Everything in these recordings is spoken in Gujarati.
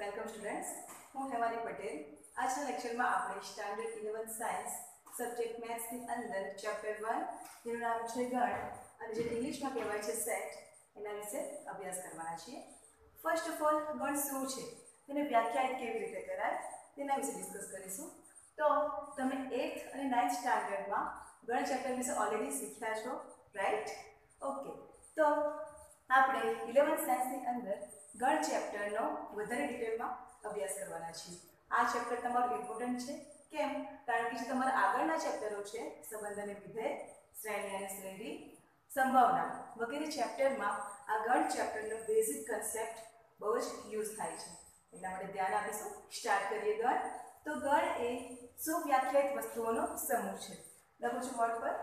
વેલકમ સ્ટુડન્ટ્સ, હું હેમાલી પટેલ. આજના લેક્ચરમાં આપણે સ્ટાન્ડર્ડ 11 સાયન્સ સબ્જેક્ટ મેથ્સની અંદર ચેપ્ટર 1 જેનું નામ છે ગણ અને જે ઇંગ્લિશમાં કહેવાય છે સેટ એના વિશે અભ્યાસ કરવાના છીએ. ફર્સ્ટ ઓફ ઓલ ગણ શું છે, તેને વ્યાખ્યાયિત કેવી રીતે કરાય તેના વિશે ડિસ્કસ કરીશું. તો તમે 8th અને 9th સ્ટાન્ડર્ડમાં ગણ ચેપ્ટર વિશે ઓલરેડી શીખ્યા છો, રાઈટ? ઓકે, તો આપણે 11 સાયન્સની અંદર ગણ ચેપ્ટરનો વધારે ડિટેલમાં અભ્યાસ કરવાના છીએ. આ ચેપ્ટર તમારું ઇમ્પોર્ટન્ટ છે. કેમ? કારણ કે જે તમારા આગળના ચેપ્ટરો છે સંબંધ અને વિધેય, શ્રેણી અને શ્રેણી, સંભાવના વગેરે ચેપ્ટરમાં આ ગણ ચેપ્ટરનો બેઝિક કન્સેપ્ટ બહુ જ યુઝ થાય છે. એટલા માટે ધ્યાન આપીશું. સ્ટાર્ટ કરીએ. ગણ. તો ગણ એ સુવ્યાખ્યાયિત વસ્તુઓનો સમૂહ છે. લખું છું બોર્ડ પર.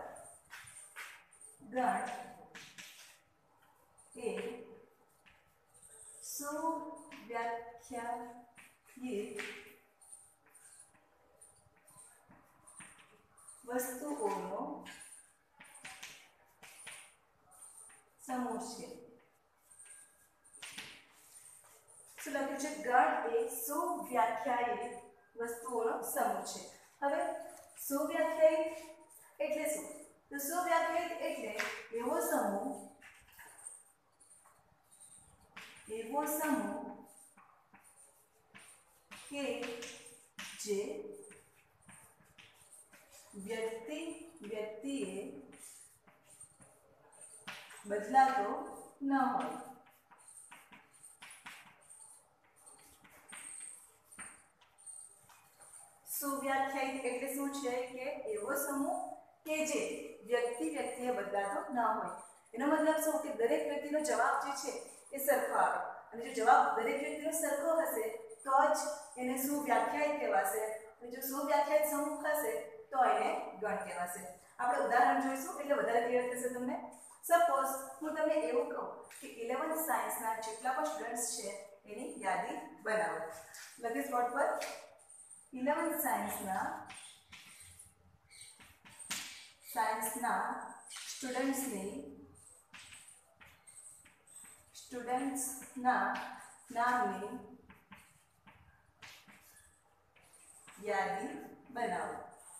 ગણ એ સુવ્યાખ્યાયિત વસ્તુઓનો સમૂહ છે. શું લખ્યું છે? ગણ એ સુવ્યાખ્યાયિત વસ્તુઓનો સમૂહ છે. હવે સુવ્યાખ્યાયિત એટલે શું? તો સુવ્યાખ્યાયિત એટલે એવો સમૂહ કે જે વ્યક્તિએ બદલાતો ન હોય. સુવ્યાખ્યાયિત એટલે શું છે? કે એવો સમૂહ કે જે વ્યક્તિએ બદલાતો ન હોય. એનો મતલબ શું? કે દરેક વ્યક્તિનો જવાબ જે છે એ સરખો આવે અને જો જવાબ દરેક વ્યક્તિનો સરખો હશે તો જ એને સુવ્યાખ્યાયિત કહેવાશે. અને જો સુવ્યાખ્યાયિત સમૂહ હશે તો એને ગણ કહેવાશે. આપણે ઉદાહરણ જોઈશું એટલે વધારે ક્લિયર થશે તમને. સપોઝ હું તમને એવું કહું કે 11th સાયન્સના જેટલા પણ સ્ટુડન્ટ્સ છે એની યાદી બનાવો. લખીશ બોર્ડ પર. 11th સાયન્સના સ્ટુડન્ટ્સના નામની યાદી બનાવો.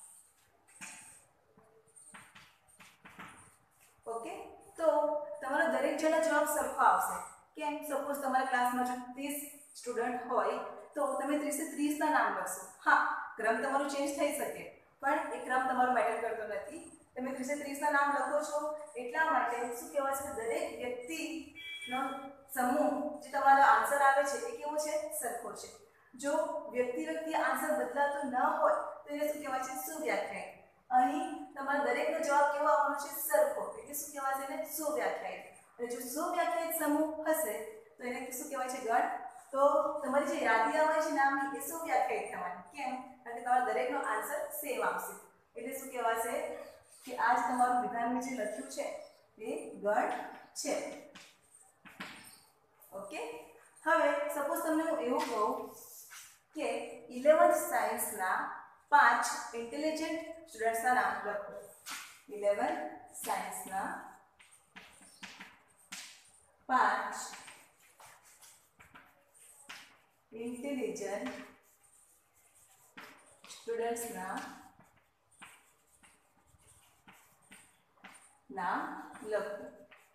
ઓકે, તો તમારો દરેક જણનો જવાબ સરખો આવશે. કેમ? સપોઝ તમારા ક્લાસમાં જો 30 સ્ટુડન્ટ હોય તો તમે 30 ના નામ લખશો. હા, ક્રમ તમારો ચેન્જ થઈ શકે પણ એ ક્રમ તમારો મેટર કરતો નથી. તમે 30 ના નામ લખો છો એટલા માટે શું કહેવાય છે? દરેક વ્યક્તિનો સમૂહ જે તમારો આન્સર આવે છે એ કેવો છે? સરખો છે. જો વ્યક્તિ આન્સર બદલાતો ન હોય તો એને શું કહેવાય છે? સુવ્યાખ્યાયિત. અહીં તમારા દરેકનો જવાબ કેવો આવવાનો છે? સરખો. એટલે શું કહેવાય છે? એને સુવ્યાખ્યાયિત. અને જો સુવ્યાખ્યાયિત સમૂહ હશે તો એને શું કહેવાય છે? ગણ. તો તમારી જે યાદી આવે છે નામની એ સુવ્યાખ્યાયિત થવાની. કેમ? કારણ કે તમારા દરેકનો આન્સર સેમ આવશે. એટલે શું કહેવાશે? કે આજ તમારું વિધાન જે લખ્યું છે એ ગણ છે. ઓકે, હવે સપોઝ તમને હું એવું કહું કે 11th સાયન્સના 5 ઇન્ટેલિજન્ટ સ્ટુડન્ટ્સના નામ લખો. 11th સાયન્સના 5 ઇન્ટેલિજન્ટ સ્ટુડન્ટ્સના નામ લખો.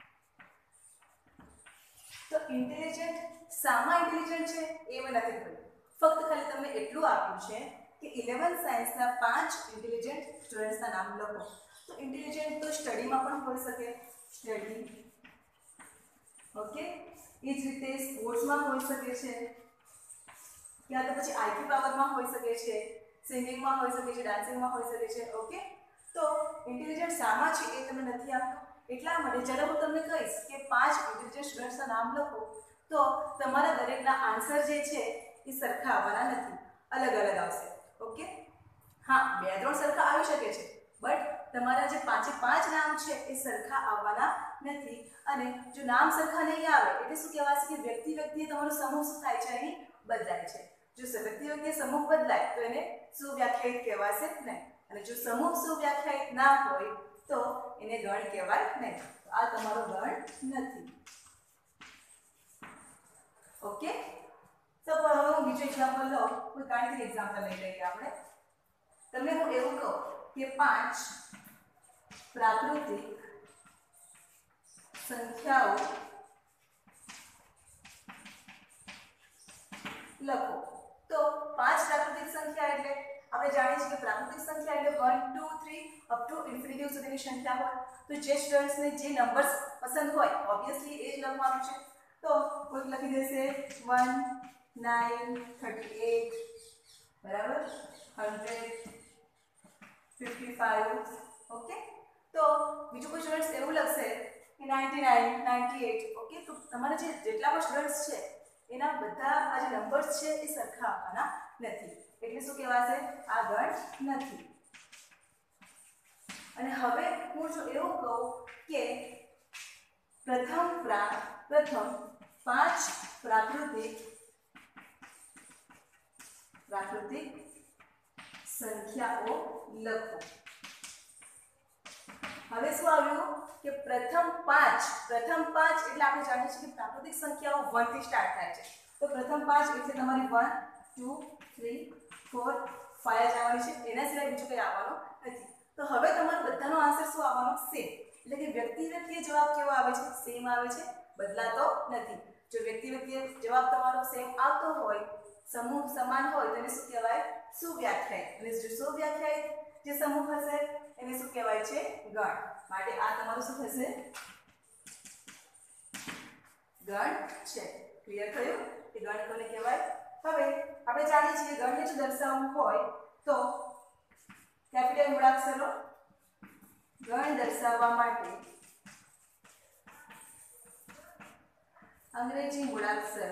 તો ઇન્ટેલિજન્ટ સામા ઇન્ટેલિજન્ટ છે એ મને નથી ખબર. ફક્ત ખાલી તમને એટલું આપ્યું છે કે 11th સાયન્સના 5 ઇન્ટેલિજન્ટ સ્ટુડન્ટ્સના નામ લખો. તો ઇન્ટેલિજન્ટ તો સ્ટડીમાં પણ હોઈ શકે, સ્ટડી. ઓકે, એ જ રીતે સ્પોર્ટ્સમાં હોઈ શકે છે, યા તો પછી આઈક્યુ પાવરમાં હોઈ શકે છે, સિંગિંગમાં હોઈ શકે છે, ડાન્સિંગમાં હોઈ શકે છે. ઓકે, તો ઇન્ટેલિજન્ટ સામા છે એ તમને નથી આપતું. એટલા માટે જ્યારે હું તમને કહીશ કે 5 ઇન્ટેલિજન્ટ સ્ટુડન્ટ્સના નામ લખો તો તમારા દરેકના આન્સર જે છે એ સરખા આવવાના નથી, અલગ અલગ આવશે. ઓકે, હા, 2-3 સરખા આવી શકે છે બટ તમારા જે 5 નામ છે એ સરખા આવવાના નથી. અને જો નામ સરખા નહીં આવે એટલે શું કહેવાય છે? કે વ્યક્તિએ તમારો સમૂહ શું થાય છે? અહીં બદલાય છે. જો વ્યક્તિએ સમૂહ બદલાય તો એને સુવ્યાખ્યાયિત કહેવાશે નહીં. અને જો સમૂહ સુવ્યાખ્યાયિત ના હોય તો એને ગણ કહેવાય નહીં. તો આ તમારો ગણ નથી. ઓકે, તો હવે હું એક્ઝામ્પલ લો, કોઈ ગાણિતિક એક્ઝામ્પલ લઈ લઈએ આપણે. તમને હું એવું કહું કે 5 પ્રાકૃતિક સંખ્યાઓ લખો. તો 5 પ્રાકૃતિક સંખ્યા એટલે આપણે જાણીએ છીએ કે પ્રાકૃતિક સંખ્યા એટલે 1 2 3 અપ ટુ ઇન્ફિનિટી સુધીની સંખ્યા હોય. તો જે સ્ટુડન્ટ્સને જે નંબર્સ પસંદ હોય ઓબ્વિયસલી એ જ લખવાનું છે. તો કોઈ લખી દેશે 1 9 38 બરાબર 100 55. ઓકે, તો બીજું કોઈ સ્ટુડન્ટ્સ એવું લખશે કે 99 98. ઓકે, તો તમારે જેટલા પણ સ્ટુડન્ટ્સ છે એના બધા આ જે નંબર્સ છે એ સરખા આપવાના નથી, એટલે શું કહેવાશે? આ ગણ નથી. અને હવે હું જો એવું કહું કે પ્રથમ 5 પ્રાકૃતિક સંખ્યાઓ લખો. હવે શું આવ્યું કે પ્રથમ 5 એટલે આપણે જાણીએ છીએ કે પ્રાકૃતિક સંખ્યાઓ 1 થી સ્ટાર્ટ થાય છે. તો પ્રથમ 5 એટલે તમારી 1 2 3 4 5 આવવાની છે, એના સિવાય બીજું કંઈ આવવાનું નથી. તો હવે તમારો બધાનો આન્સર શું આવવાનો? સેમ. એટલે કે વ્યક્તિ જવાબ કેવો આવે છે? સેમ આવે છે, બદલાતો નથી. જો વ્યક્તિ જવાબ તમારો સેમ આવતો હોય, સમૂહ સમાન હોય, તેને શું કહેવાય? સુવ્યાખ્યાયિત. અને જો સુવ્યાખ્યાયિત જે સમૂહ હશે એને શું કહેવાય છે? ગણ. માટે આ તમારું શું થશે? ગણ છે. ક્લિયર થયું કે ગણ કોને કહેવાય? હવે આપણે જાણીએ છીએ ગણને જો દર્શાવવું હોય તો કેપિટલ મૂળાક્ષરો. ગણ દર્શાવવા માટે અંગ્રેજી મૂળાક્ષરો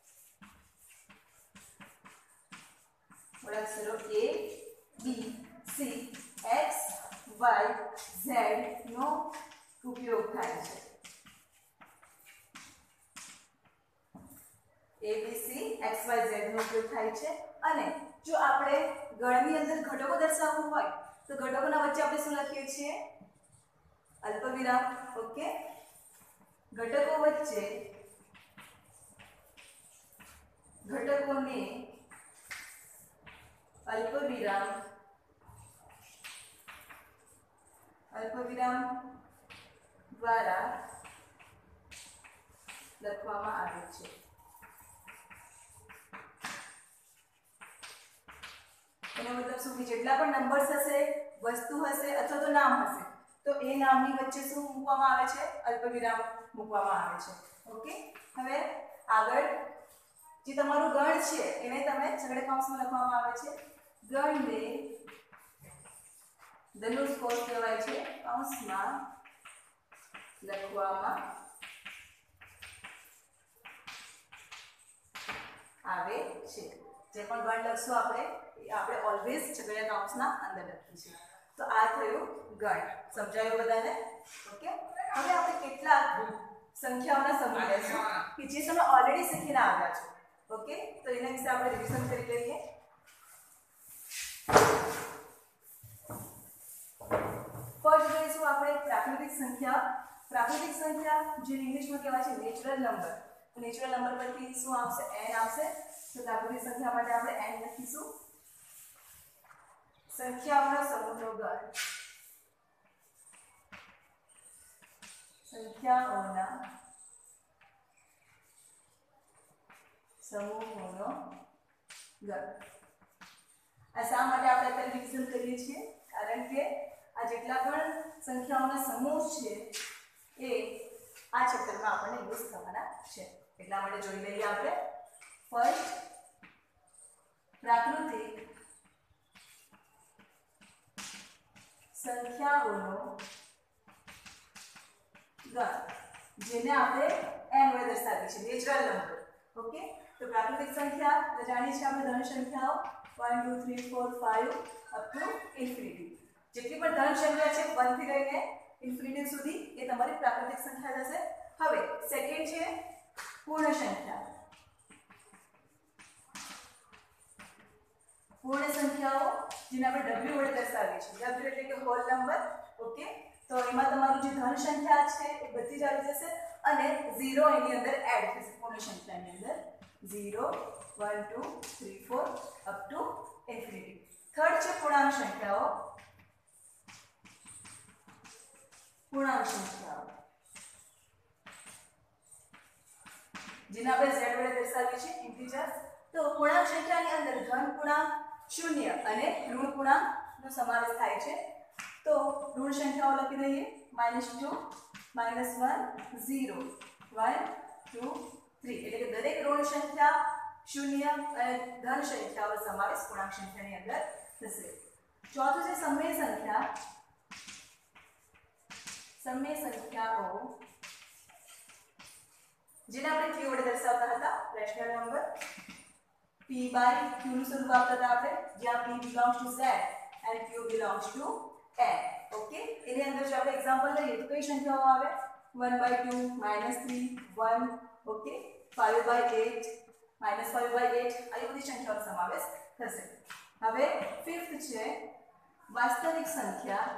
A B C X Y Z નો ઉપયોગ થાય છે. ABC XYZ નો ઉપયોગ થાય છે. અને જો આપણે ગણની અંદર ઘટકો દર્શાવવું હોય તો ઘટકોના વચ્ચે આપણે શું લખીએ છીએ? અલ્પવિરામ. ઓકે, ઘટકો વચ્ચે ઘટકોને અલ્પવિરામ દ્વારા લખવામાં આવે છે. એનો મતલબ શું? કે જેટલા પણ નંબર્સ હશે, વસ્તુ હશે અથવા તો નામ હશે, તો એ નામની વચ્ચે શું મૂકવામાં આવે છે? અલ્પવિરામ મૂકવામાં આવે છે. ઓકે, હવે આગળ જે તમારું ગણ છે એને તમે છગડે કૌંસમાં લખવામાં આવે છે. ગણને ધનુષ્કોષ કહેવાય છે, કૌંસમાં લખવામાં આવે છે. જે પણ ગણ લખશું આપણે ઓલવેઝ છગડીયા કૌંસના અંદર લખીશું. તો આ થયું ગણ. સમજાયું બધાને? ઓકે, હવે આપણે કેટલાક સંખ્યાઓના સમૂહ લેશું કે જે તમે ઓલરેડી શીખીને આવ્યા છો. ઓકે, તો એના વિશે આપણે રિવિઝન કરી લઈએ. ફર્સ્ટ જોઈશું આપણે પ્રાકૃતિક સંખ્યા. પ્રાકૃતિક સંખ્યા જે ઇંગ્લિશમાં કહેવાય છે નેચરલ નંબર. નેચરલ નંબર પરથી શું આવશે? n આવશે. તો પ્રાકૃતિક સંખ્યા માટે આપણે n લખીશું. સંખ્યાઓના સમૂહનો ગણ. સંખ્યાઓના સમૂહોનો ગણ. આ શા માટે આપણે અત્યારે રિવિઝન કરીએ છીએ? કારણ કે આ જેટલા પણ સંખ્યાઓના સમૂહ છે એ આ ચેપ્ટરમાં આપણને યુઝ થવાના છે. એટલા માટે જોઈ લઈએ આપણે. ફર્સ્ટ, પ્રાકૃતિક સંખ્યાઓનો ગણ, જેને આપણે n વડે દર્શાવીએ છીએ, નેચરલ નંબર. ઓકે, તો પ્રાકૃતિક સંખ્યા એટલે જાણીએ છીએ આપણે ધન સંખ્યાઓ 1 2 3 4 5 અપ ટુ ઇન્ફિનિટી. જેટલી પણ ધન સંખ્યા છે 1 થી લઈને ઇન્ફિનિટી સુધી એ તમારી પ્રાકૃતિક સંખ્યા થશે. હવે સેકન્ડ છે પૂર્ણ સંખ્યા. પૂર્ણ સંખ્યાઓ જેને આપણે w વડે દર્શાવીએ છીએ. w એટલે કે હોલ નંબર. ઓકે, તો એમાં તમારું જે ધન સંખ્યા છે એ બધી જ આવી જશે અને 0 એની અંદર એડ થશે પૂર્ણ સંખ્યાની અંદર. 0 1 2 3 4 અપ ટુ ઇન્ફિનિટી. થર્ડ છે પૂર્ણાંક સંખ્યાઓ. પૂર્ણાંક સંખ્યાઓ જેને આપણે z વડે દર્શાવીએ છીએ ઇન્ટીજર. તો પૂર્ણાંક સંખ્યાની અંદર ધન પૂર્ણાંક, શૂન્ય અને ઋણ પૂર્ણાંકનો સમાવેશ થાય છે. તો ઋણ સંખ્યાઓ લખી દઈએ. -2 -1 0 1 2 3 એટલે કે દરેક ઋણ સંખ્યા, શૂન્ય અને ધન સંખ્યાઓનો સમાવેશ પૂર્ણાંક સંખ્યાની અંદર થશે. ચોથું છે સમય સંખ્યા. સમય સંખ્યાઓ જેને આપણે q વડે દર્શાવતા હતા. Rational number p by q નું સ્વરૂપ આપતા હતા આપણે, જ્યાં p belongs to z and q belongs to n. Okay, એની અંદર જો આપણે એક્ઝામ્પલ લઈએ તો કઈ સંખ્યાઓ આવે? 1/2 -3 1. ઓકે, 5/8 -5/8 આવી બધી સંખ્યાઓનો સમાવેશ થશે. હવે ફિફ્થ છે વાસ્તવિક સંખ્યા.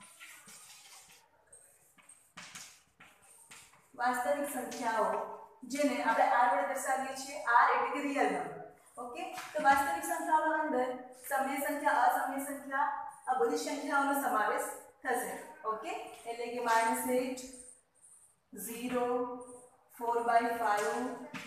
વાસ્તવિક સંખ્યાઓ જેને આપણે r વડે દર્શાવીએ છીએ. r એટલે કે રિયલ નંબર. ઓકે, તો વાસ્તવિક સંખ્યાઓનો અંદર સમય સંખ્યા, અસમય સંખ્યા આ બધી સંખ્યાઓનો સમાવેશ થશે. ઓકે, એટલે કે -8 0 4/5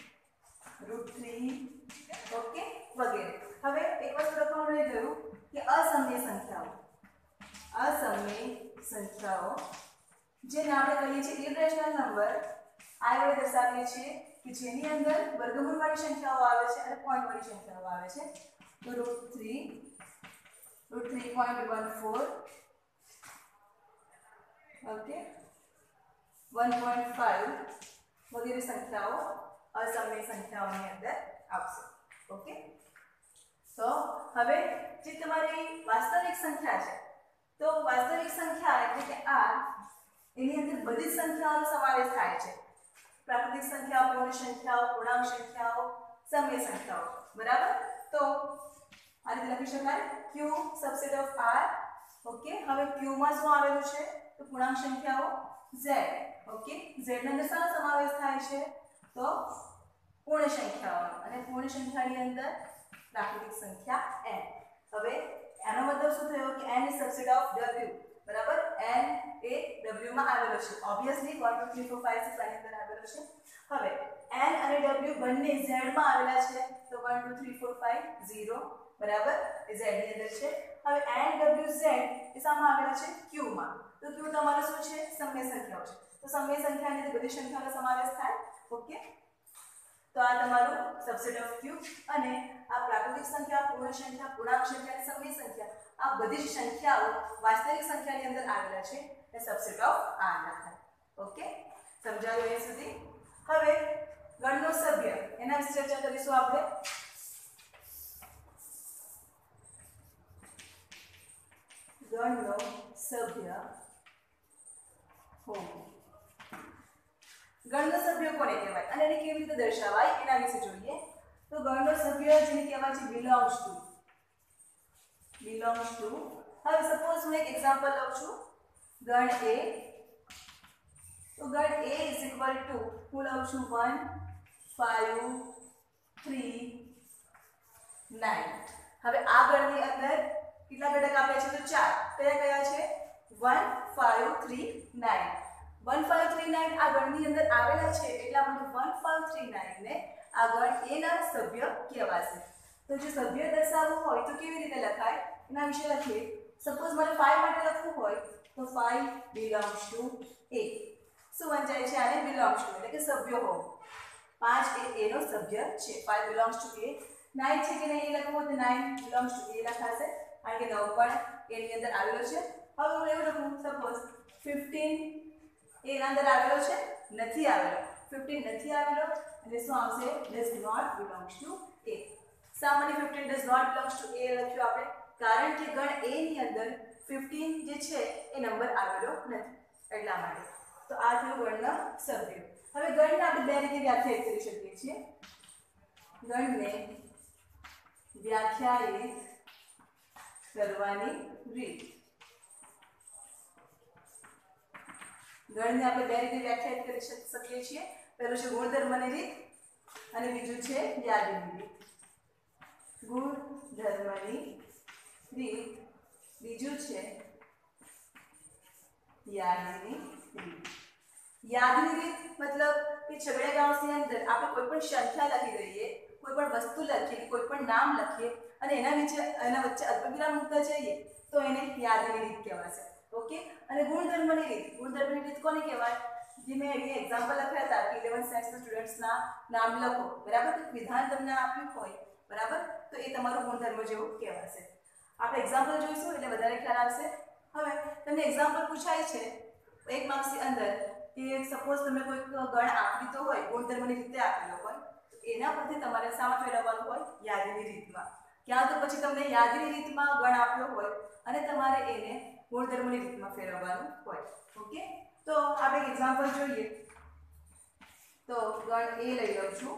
√3 ઓકે વગેરે. હવે એક વસ્તુ લખવાનું રહી ગયું કે અસમય સંખ્યાઓ. અસમય સંખ્યાઓ જેને આપણે કહીએ છીએ ઇરેશનલ નંબર. આ વડે દર્શાવીએ છીએ કે જેની અંદર વર્ગમૂળ વાળી સંખ્યાઓ આવે છે અને પોઈન્ટ વાળી સંખ્યાઓ આવે છે. તો √3.14 ઓકે 1.5 વગેરે સંખ્યાઓ અસમય સંખ્યાઓની અંદર આવશે. ઓકે, તો હવે જે તમારી વાસ્તવિક સંખ્યા છે, તો વાસ્તવિક સંખ્યા એટલે કે r એની અંદર બધી સંખ્યાઓનો સમાવેશ થાય છે. પ્રાકૃતિક સંખ્યાઓ, પૂર્ણ સંખ્યાઓ, પૂર્ણાંક સંખ્યાઓ, સમય સંખ્યાઓ. બરાબર? તો આ રીતે લખી શકાય q subset of r. Okay, હવે q માં શું આવેલું છે? તો પૂર્ણાંક સંખ્યાઓ z. ઓકે, z ની અંદર શાનો સમાવેશ થાય છે? તો પૂર્ણ સંખ્યાઓનો, અને પૂર્ણ સંખ્યાની અંદર પ્રાકૃતિક સંખ્યા n. હવે એનો મતલબ શું થયો કે n is subset of w. બરાબર? n એ w માં આવેલો છે. ઓબ્વિયસલી 1 2 3 4 5 6 આની અંદર આવેલો છે. હવે n અને w બંને z માં આવેલા છે. તો 1 2 3 4 5 0 બરાબર એ z ની અંદર છે. હવે n w z એ શામાં આવેલા છે? q માં. તો q તમારો શું છે? સમય સંખ્યાઓ છે. તો સમય સંખ્યાની અંદર બધી સંખ્યાઓનો સમાવેશ થાય. ઓકે, તો આ તમારું સબસેટ ઓફ q. અને આ પ્રાકૃતિક સંખ્યા, પૂર્ણ સંખ્યા, પૂર્ણાંક સંખ્યા અને સમય સંખ્યા આ બધી જ સંખ્યાઓ વાસ્તવિક સંખ્યાની અંદર આવેલા છે એ સબસેટ ઓફ r ના થાય. ઓકે, સમજાયું અહીં સુધી? હવે ગણનો સભ્ય એના વિશે ચર્ચા કરીશું આપણે. ગણનો સભ્ય હોવું. ગણનો સભ્ય કોને કહેવાય અને એને કેવી રીતે દર્શાવાય એના વિશે જોઈએ. તો ગણનો સભ્ય જેને કહેવાય છે belongs to. હવે સપોઝ હું એક એક્ઝામ્પલ લઉં છું. ગણ a. તો ગણ a ઇઝ ઇક્વલ ટુ હું લઉં છું 1 5 3 9. હવે આ ગણની અંદર કેટલા ઘટક આપ્યા છે? તો 4. કયા છે? 1 5 3 9. 1 5 3 9 આ ગણની અંદર આવેલા છે એટલા માટે 1 5 3 9 ને આ ગણ a ના સભ્ય કહેવાશે. તો જો સભ્ય દર્શાવવું હોય તો કેવી રીતે લખાય એના વિશે લખીએ. સપોઝ મારે 5 માટે લખવું હોય તો 5 belongs to a. શું વંચાય છે? આને belongs to એટલે કે સભ્ય હોવું. 5 એ a નો સભ્ય છે. 5 belongs to a. 9 છે કે નહીં એ લખવું તો 9 belongs to a લખાશે કારણ કે 9 પણ a ની અંદર આવેલો છે. હવે હું એવું લખું સપોઝ 15 એના અંદર આવેલો છે? નથી આવેલો. 15 નથી આવેલો એટલે શું આવશે? does not belongs to a. શા માટે 15 does not belongs to a લખ્યું આપણે? કારણ કે ગણ a ની અંદર 15 જે છે એ નંબર આવેલો નથી એટલા માટે. તો આ થયું ગણના સભ્યો. હવે ગણને આપણે બે રીતે વ્યાખ્યાયિત કરી શકીએ છીએ. ગણને વ્યાખ્યાયિત કરવાની રીત. ગણને આપણે બે રીતે વ્યાખ્યાયિત કરી શકીએ છીએ. પહેલું છે ગુણધર્મની રીત અને બીજું છે યાદીની રીત. ગુણધર્મની રીત, બીજું છે યાદીની રીત. યાદીની રીત મતલબ કે છગડીયા કૌંસની અંદર આપણે કોઈ પણ સંખ્યા લખી દઈએ, કોઈ પણ વસ્તુ લખીએ, કોઈ પણ નામ લખીએ અને એના વચ્ચે અલ્પવિરામ મૂકતા જઈએ તો એને યાદીની રીત કહેવાશે. ઓકે. અને ગુણધર્મની રીત કોને કહેવાય? જે મેં અહીંયા એક્ઝામ્પલ લખ્યા હતા કે 11th સાયન્સના સ્ટુડન્ટ્સના નામ લખો, બરાબર? વિધાન તમને આપ્યું હોય, બરાબર, તો એ તમારું ગુણધર્મ જેવું કહેવાશે. આપણે એક્ઝામ્પલ જોઈશું એટલે વધારે ખ્યાલ આવશે. હવે તમને એક્ઝામ્પલ પૂછાય છે 1 માર્ક્સની અંદર કે સપોઝ તમે કોઈક ગણ આપ્યો હોય, ગુણધર્મની રીતે આપેલો હોય, તો એના પરથી તમારે શામાં ફેરવવાનું હોય? યાદીની રીતમાં. ક્યાં તો પછી તમને યાદીની રીતમાં ગણ આપ્યો હોય અને તમારે એને ગુણધર્મની રીતમાં ફેરવવાનું હોય. ઓકે. તો આપણે એક્ઝામ્પલ જોઈએ. તો ગણ એ લઈ લઉં છું,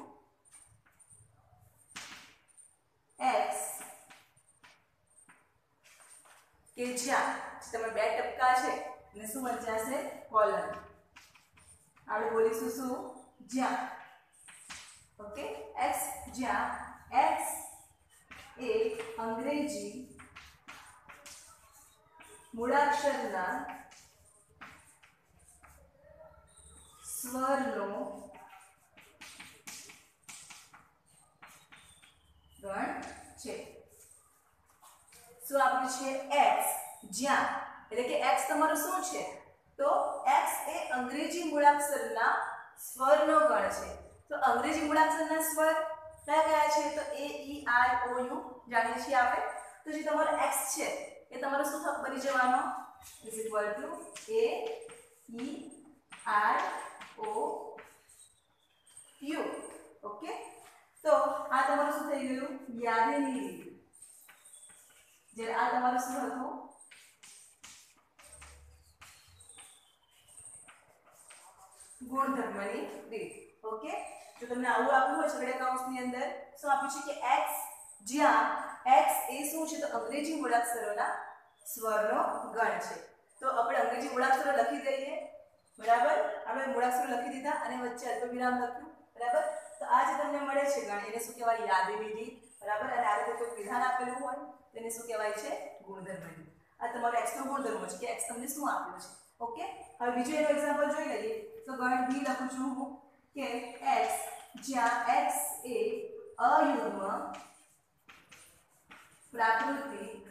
x કે જ્યાં તમે 2 ટપકા છે અને શું વંચાશે? કોલન. આપણે બોલીશું શું? જ્યાં. ઓકે. x જ્યાં x એ અંગ્રેજી મૂળાક્ષરના સ્વરનો ગણ છે. શું આપ્યું છે? x જ્યાં, એટલે કે x તમારો શું છે? તો x એ અંગ્રેજી મૂળાક્ષરના સ્વરનો ગણ છે. તો અંગ્રેજી મૂળાક્ષરના સ્વર કયા કયા છે? તો a e i o u જાણીએ છીએ આપણે. તો જે તમારો x છે એ તમારો શું બની જવાનો? Is equal to a e i o u. Okay. તો આ તમારું શું થઈ ગયું? યાદીની રીત. જે આ તમારું શું હતું? ગુણધર્મની રીત. ઓકે. જો તમને આવું આપ્યું હોય છગડીયા કૌંસની અંદર શું આપ્યું છે કે x જ્યાં x એ શું છે? તો અંગ્રેજી મૂળાક્ષરોના સ્વરનો ગણ છે. તો આપણે અંગ્રેજી મૂળાક્ષરો લખી દઈએ, બરાબર? આપણે મૂળાક્ષરો લખી દીધા અને વચ્ચે અલ્પવિરામ લખ્યું, બરાબર? તો આ જે તમને મળે છે ગણ એને શું કહેવાય? યાદીની રીત, બરાબર? અને આ રીતે કોઈ વિધાન આપેલું હોય તેને શું કહેવાય છે? ગુણધર્મની રીત. આ તમારો x નો ગુણધર્મ છે કે x તમને શું આપ્યું છે. ઓકે. હવે બીજો એનો એક્ઝામ્પલ જોઈ લઈએ. તો ગણ b લખું છું હું કે x જ્યાં x એ અયુગ્મ પ્રાકૃતિક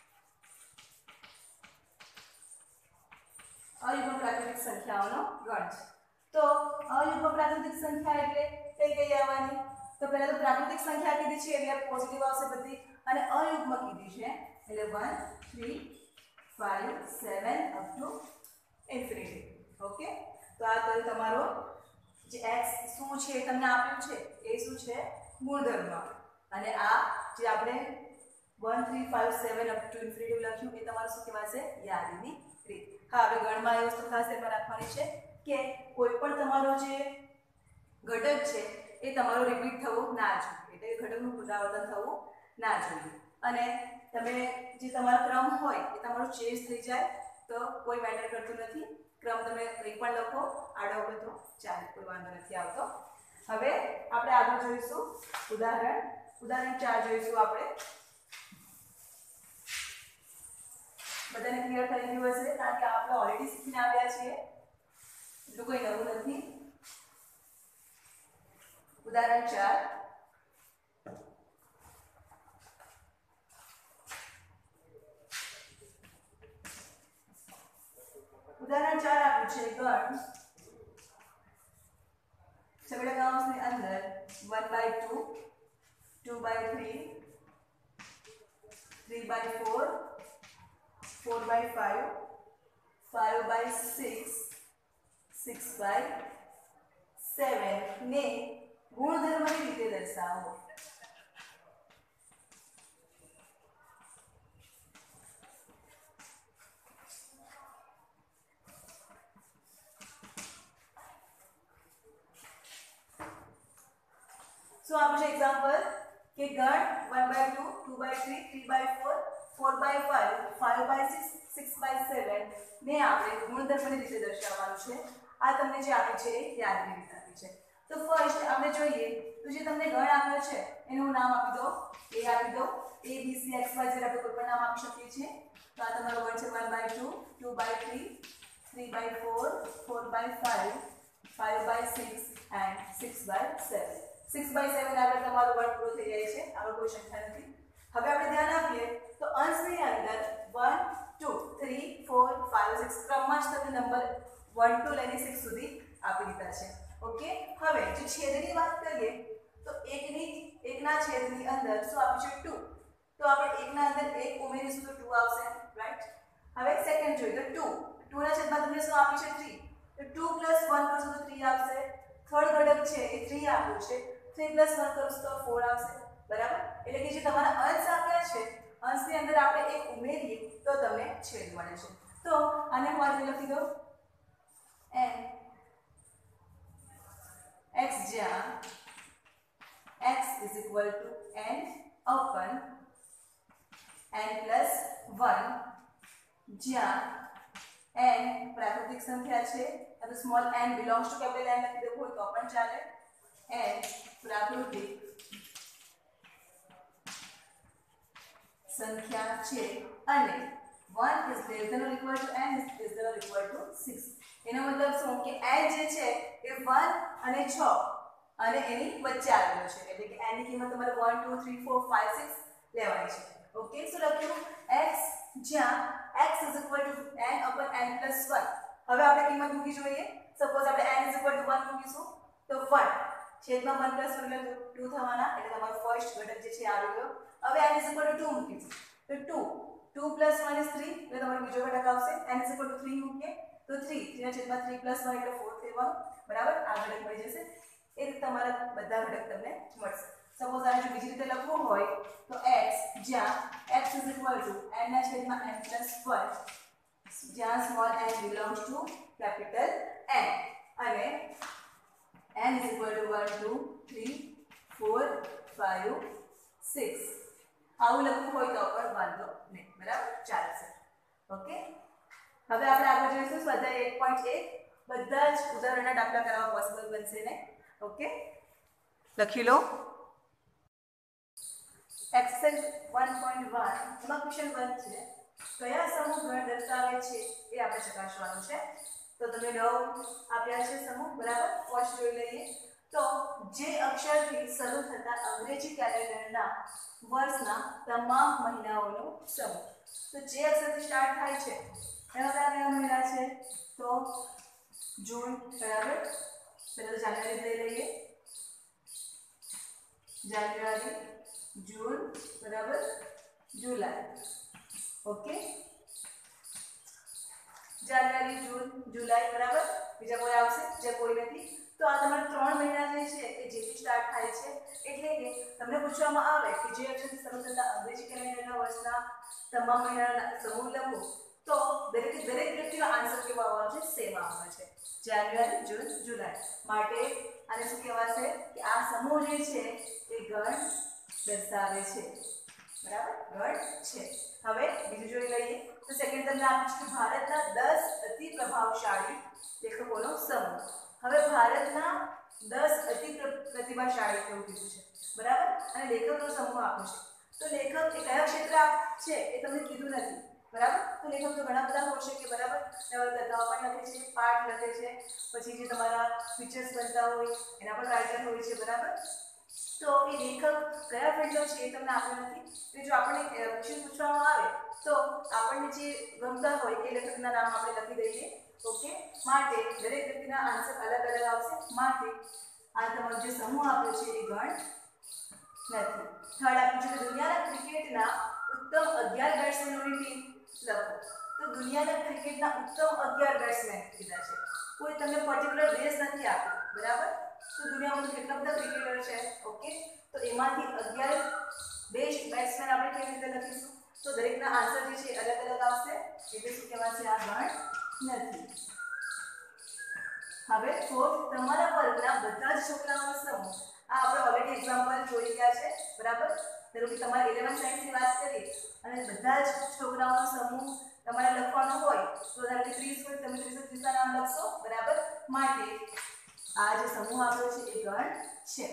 સંખ્યાઓનો ગણ છે. તો અયુગ્મ પ્રાકૃતિક સંખ્યા એટલે કઈ કઈ આવવાની? તો પહેલા તો પ્રાકૃતિક સંખ્યા કીધી છે એટલે પોઝિટિવ આવશે બધી, અને અયુગ્મ કીધી છે એટલે 1 3 5 7 અપ ટુ ઇન્ફિનિટી. ઓકે. તો આ તો તમારો જે x શું છે તમને આપ્યું છે એ શું છે? ગુણધર્મ. અને આ જે આપણે 1 3 5 7 અપ ટુ ઇન્ફિનિટી લખ્યું એ તમારું શું કહેવાશે? યાદીની રીત. હા, હવે ગણમાં એ વસ્તુ ખાસ ધ્યાનમાં રાખવાની છે કે કોઈ પણ તમારો જે ઘટક છે એ તમારો રિપીટ થવો ના જોઈએ, એટલે ઘટકનું પુનરાવર્તન થવું ના જોઈએ. અને તમે જે તમારો ક્રમ હોય એ તમારો ચેન્જ થઈ જાય તો કોઈ મેટર કરતું નથી. ક્રમ તમે કંઈ પણ લખો આડો હોય તો ચાલે, કોઈ વાંધો નથી આવતો. હવે આપણે આગળ જોઈશું ઉદાહરણ 4 જોઈશું આપણે. બધાને ક્લિયર થઈ ગયું હશે કારણ કે આપણે ઓલરેડી શીખીને આવ્યા છીએ એટલું કોઈ નવું નથી. ઉદાહરણ 4. ઉદાહરણ 4 આપ્યું છે ગણ છગડીયા કૌંસની અંદર 1/2 2/3 3/4 4/5 5/6 6/7 ને ગુણધર્મની રીતે દર્શાવો. So આપનું છે એક્ઝામ્પલ કે ગણ 1/2 2/3 3/4 4/5 5/6 6/7 ને આપણે ગુણધર્મની રીતે દર્શાવવાનું છે. આ તમને જે આપી છે એ યાદની રીત આપી છે. તો ફર્સ્ટ આપણે જોઈએ તો જે તમને ગણ આપ્યો છે એનું નામ આપી દો, એ આપી દો, a b c x y z આપણે કોઈ પણ નામ આપી શકીએ છીએ. તો આ તમારો ગણ છે 1/2, 2/3, 3/4, 4/5, 5/6 and 6/7. 6/7 આગળ તમારો ગણ પૂરો થઈ જાય છે, આગળ કોઈ સંખ્યા નથી. હવે આપણે ધ્યાન આપીએ તો અંશની અંદર 1 2 3 4 5 6 ક્રમમાં જ તમને નંબર 1 to લઈને 6 સુધી આપી દીધા છે. ઓકે, હવે જો છેદની વાત કરીએ તો એકના છેદની અંદર શું આપ્યું છે 2, તો આપણે એકના અંદર 1 ઉમેરીશું તો 2 આવશે, રાઈટ. હવે સેકન્ડ જોઈએ તો 2 ના છેદમાં તમને શું આપ્યું છે 3, તો 2 + 1 કરશું તો 3 આવશે. થર્ડ ઘટક છે એ 3 આપ્યું છે, 3 + 1 કરશું તો 4 આવશે, બરાબર. એટલે કે જે તમારા અંશ આપ્યા છે અંશની અંદર આપણે 1 ઉમેરીએ તો તમને છેદ મળે છે. તો આને હું આ રીતે લખી દઉં n x જ્યાં x = n upon n+1 જ્યાં n પ્રાકૃતિક સંખ્યા છે અથવા small n belongs to capital n લખી દેવું હોય તો પણ ચાલે. n પ્રાકૃતિક સંખ્યા છે અને 1 is greater than or equal to n is greater than or equal to 6. એનો મતલબ શું કે n જે છે એ 1 અને 6 અને એની વચ્ચે આવેલો છે, એટલે કે n ની કિંમત તમારે 1 2 3 4 5 6 લેવાની છે. ઓકે, શું લખ્યું x જ્યાં x n upon n+1. હવે આપણે કિંમત મૂકી જોઈએ. સપોઝ આપણે n 1 મૂકીશું તો 1 છેદમાં 1 + 1 એટલે 2 થવાના, એટલે તમારો ફર્સ્ટ ઘટક જે છે આવી ગયો. હવે n 2 મૂકીશું તો 2 + 1 is 3 એટલે તમારો બીજો ઘટક આવશે. n 3 મૂકીએ તો 3 ના છેદમાં 3 + 1 એટલે 4 થવાનું, બરાબર. આ ઘટક મળી જશે. એ રીતે તમારા બધા ઘટક તમને મળશે. સપોઝ આને જો બીજી રીતે લખવું હોય તો x જ્યાં x n ના છેદમાં n+1 જ્યાં small n belongs to capital N અને n = 1 2 3 4 5 6 આવું લખવું હોય તો પણ વાંધો નહીં, બરાબર, ચાલશે. ઓકે, હવે આપણે આગળ જોઈશું સ્વાધ્યાય 1.1. બધા જ ઉદાહરણના દાખલા કરવા પોસિબલ બનશે ને. ઓકે, લખી લો. એક્સરસાઇઝ 1.1 એમાં ક્વેશ્ચન 1 છે, કયા સમૂહ ગણ દર્શાવે છે એ આપણે ચકાસવાનું છે. તો તમે 9 આપ્યા છે સમૂહ, બરાબર. ફર્સ્ટ જોઈ લઈએ તો જે અક્ષરથી શરૂ થતા અંગ્રેજી કેલેન્ડરના વર્ષના તમામ મહિનાઓનો સમૂહ. તો જે અક્ષરથી સ્ટાર્ટ થાય છે એમાં કયા મહિના છે તો જૂન, બરાબર. પહેલા તો જાન્યુઆરી લઈ લઈએ, જાન્યુઆરી, જૂન, બરાબર, જુલાઈ. ઓકે, જાન્યુઆરી, જૂન, જુલાઈ, બરાબર. બીજા કોઈ આવશે? જે કોઈ નથી. તો આ તમારા 3 મહિના જે છે એ જેથી સ્ટાર્ટ થાય છે, એટલે કે તમને પૂછવામાં આવે કે જે અક્ષરથી શરૂ થતા અંગ્રેજી કેલેન્ડરના વર્ષના તમામ મહિનાના સમૂહ લખો તો દરેક વ્યક્તિનો આન્સર કેવો આવવાનો છે? સેમ આવવાનો છે, જાન્યુઆરી, જૂન, જુલાઈ. માટે આને શું કહેવાશે કે આ સમૂહ જે છે એ ગણ દર્શાવે છે, બરાબર, ગણ છે. હવે બીજું જોઈ લઈએ તો સેકન્ડ તમને આપ્યું છે ભારતના 10 અતિ પ્રભાવશાળી લેખકોનો સમૂહ. હવે ભારતના 10 અતિ પ્રતિભાશાળી એવું કીધું છે, બરાબર, અને લેખકનો સમૂહ આપ્યો છે. તો લેખક એ કયા ક્ષેત્ર છે એ તમને કીધું નથી, બરાબર. તો લેખક તો ઘણા બધા હોય છે કે બરાબર, નવલકથાઓ પણ લખે છે, પાઠ લખે છે, પછી જે તમારા પિક્ચર્સ બનતા હોય એના પણ રાઇટર હોય છે, બરાબર. તો એ લેખક કયા ફિલ્ડનો છે એ તમને આપ્યું નથી. એટલે જો આપણને ક્વેશ્ચન પૂછવામાં આવે તો આપણને જે ગમતા હોય એ લેખકના નામ આપણે લખી દઈએ. ઓકે, માટે દરેક વ્યક્તિના આન્સર અલગ અલગ આવશે. માટે આ તમારો જે સમૂહ આપ્યો છે એ ગણ નથી. થર્ડ આપ્યું છે દુનિયાના ક્રિકેટના ઉત્તમ 11 બેટ્સમેનોની ટીમ લખો. તો દુનિયાના ક્રિકેટના ઉત્તમ 11 બેટ્સમેન કીધા છે, કોઈ તમને પર્ટિક્યુલર દેશ નથી આપ્યો, બરાબર. તો દુનિયામાં કેટલા બધા ક્રિકેટર છે, ઓકે. તો એમાંથી 11 બેસ્ટ બેટ્સમેન આપણે કેવી રીતે લખીશું? તો દરેકના આન્સર જે છે અલગ અલગ આવશે, એટલે શું કહેવાશે? આ ગણ નથી. હવે ફોર્થ, તમારા વર્ગના બધા જ છોકરાઓનો સમૂહ. આ આપણે ઓલરેડી એક્ઝામ્પલ જોઈ ગયા છે, બરાબર. ધારો કે તમારે 11 સાયન્સની વાત કરી અને બધા જ છોકરાઓનો સમૂહ તમારે લખવાનો હોય તો ધારો કે 30 હોય, તમે 30 નામ લખશો, બરાબર. માટે આ જે સમૂહ આપ્યો છે એ ગણ છે.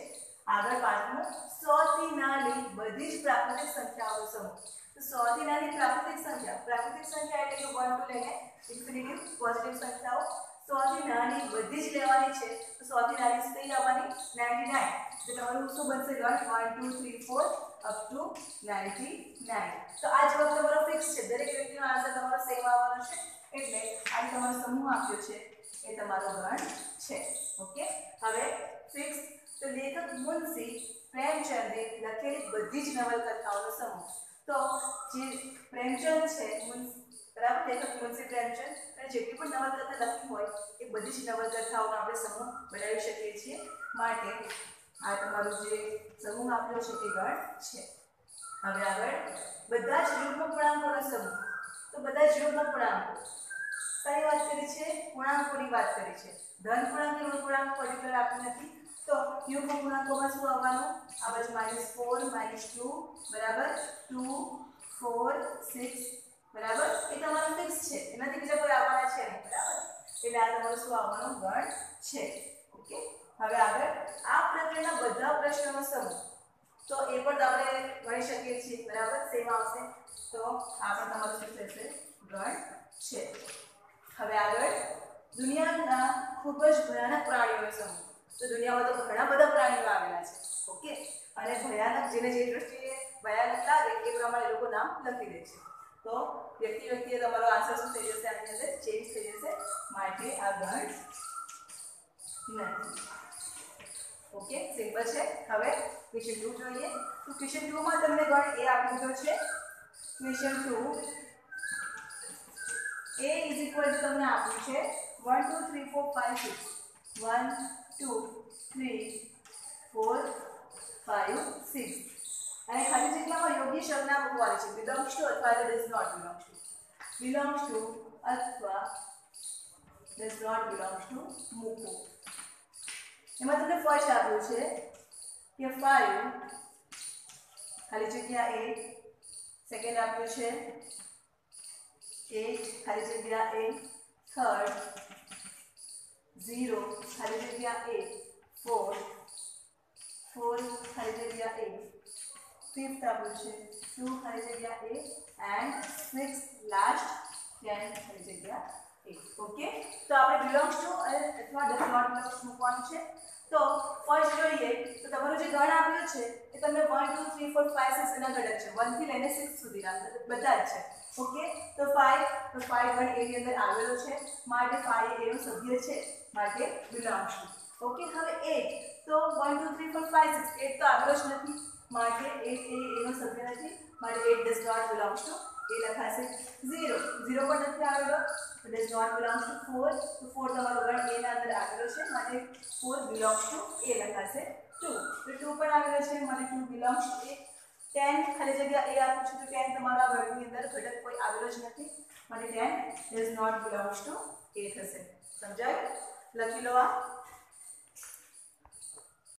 આગળ પાંચમું, 100 થી નાની બધી જ પ્રાકૃતિક સંખ્યાઓનો સમૂહ. તો 100 થી નાની પ્રાકૃતિક સંખ્યા એટલે કે 1 to લઈને ઇન્ફિનિટી પોઝિટિવ સંખ્યાઓ 100 થી નાની બધી જ લેવાની છે. તો 100 થી નાની કઈ આવવાની 99. તો તમારું શું બનશે ગણ 1 2 3 4 અપ ટુ 99. તો આ જવાબ તમારો ફિક્સ છે. દરેક વ્યક્તિનો આન્સર તમારો સેમ આવવાનો છે. એટલે આ તમારો સમૂહ આપ્યો છે એ તમારો ગણ છે. ઓકે, હવે ફિક્સ. તો લેખક મુનશી પ્રેમચંદે લખેલી બધી જ નવલકથાઓનો સમૂહ. તો જે પ્રેમચંદ છે બરાબર, લેખક મુનશી પ્રેમચંદ અને જેટલી પણ નવલકથા લખી હોય એ બધી જ નવલકથાઓનો આપણે સમૂહ બનાવી શકીએ છીએ. માટે આ તમારું જે સમૂહ આપ્યો છે એ ગણ છે. હવે આગળ બધા જ યુગ્મ પૂર્ણાંકોનો સમૂહ. તો બધા જ યુગ્મ પૂર્ણાંકો કઈ વાત કરી છે? પૂર્ણાંકોની વાત કરી છે. ધન પૂર્ણાંક ઋણ પૂર્ણાંક પર્ટિક્યુલર આપ્યું નથી. તો યુગ્મ પૂર્ણાંકોમાં શું આવવાનું? આ બાજુ -4 -2 બરાબર 2 4 6 બરાબર. એ તમારું ફિક્સ છે. એનાથી બીજા કોઈ આવવાના છે નહીં બરાબર. એટલે આ તમારું શું આવવાનું ગણ છે. ઓકે, હવે આગળ આ પ્રકારના બધા પ્રશ્નોનો સમૂહ. તો એ પણ આપણે ગણી શકીએ છીએ બરાબર, સેમ આવશે. તો આ પણ તમારું શું થશે? ગણ છે. હવે આગળ દુનિયાના ખૂબ જ ભયાનક પ્રાણીઓનો સમૂહ. તો દુનિયામાં તો ઘણા બધા પ્રાણીઓ આવેલા છે. ઓકે, અને ભયાનક જેને જે દ્રષ્ટિએ ભયાનક લાગે એ પ્રમાણે લોકો નામ લખી દે છે. તો વ્યક્તિએ તમારો આન્સર શું થઈ જશે? આની અંદર ચેન્જ થઈ જશે. માટે આ ગણ નથી. ઓકે, સિમ્પલ છે. હવે ક્વેશ્ચન 2 જોઈએ. તો ક્વેશ્ચન 2 માં તમને ગણ એ આપી દીધો છે. Question 2 a is equal to તમને આપ્યું છે 1 2 3 4 5 6 1 2 3 4 5 6 અને ખાલી જગ્યામાં યોગ્ય સંજ્ઞા મૂકવાની છે. બિલોંગ્સ ટુ અથવા does not belongs to. Belongs to અથવા ડઝ નોટ બિલોંગ્સ ટુ મૂકો. એમાં તમને ફર્સ્ટ આપ્યું છે કે 5 ખાલી જગ્યા 8. સેકન્ડ આપ્યું છે 8 ખાલી જગ્યા 8. થર્ડ 0 ખાલી જગ્યા 8. 4 ખાલી જગ્યા 8. ફિફ્થ આપ્યું છે 2 ખાલી જગ્યા 8 એન્ડ સિક્સ્થ લાસ્ટ 10 ખાલી જગ્યા 8. ઓકે, તો આપણે બિલોંગ્સ ટુ અથવા ડઝ નોટ બિલોંગ્સ મૂકવાનું છે. તો ફર્સ્ટ જોઈએ તો તમારું જે ગણ આપ્યું છે એ તમને 1 2 3 4 5 6 એના ઘટક છે. 1 થી લઈને 6 સુધીના બધા જ છે. ઓકે, તો 5 ગણ એની અંદર આવેલો છે માટે 5 એનો સભ્ય છે માટે બિલોંગ્સ ટુ. ઓકે, હવે 8 તો 1 2 3 4 5 6 8 તો આવેલો જ નથી માટે 8 એનો સભ્ય નથી માટે 8 ડઝ નોટ બિલોંગ્સ ટુ. એ લખાશે 0 પણ નથી આવેલો તો ડઝ નોટ બિલોંગ્સ ટુ 4. તો 4 તમારો ગણ એ ના અંદર આવેલો છે માટે 4 બિલોંગ્સ ટુ એ લખાશે 2. તો 2 પણ આવેલો છે માટે 2 બિલોંગ્સ ટુ એ. 10 ખાલી જગ્યા એ આપ્યું છે તો 10 તમારા ગણની અંદર ઘટક કોઈ આવેલો જ નથી માટે 10 ડઝ નોટ બિલોંગ્સ ટુ એ થશે. સમજાય? લખી લો આ.